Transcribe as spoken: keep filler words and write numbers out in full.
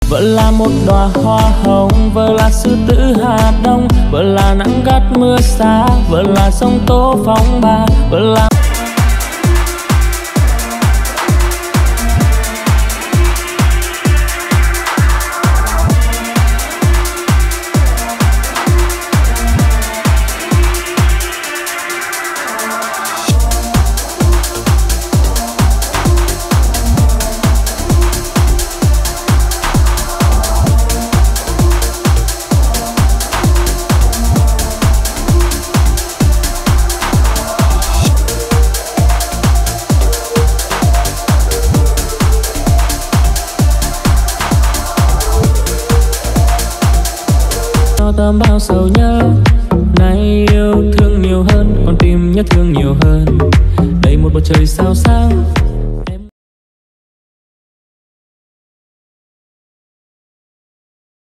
Vợ là một đóa hoa hồng, vợ là sư tử Hà Đông, vợ là nắng gắt mưa xa, vợ là sông Tố phong ba, vợ là tâm bao sầu nhớ. Nay yêu thương nhiều hơn, còn tim nhớ thương nhiều hơn. Đây một bầu trời sao sáng,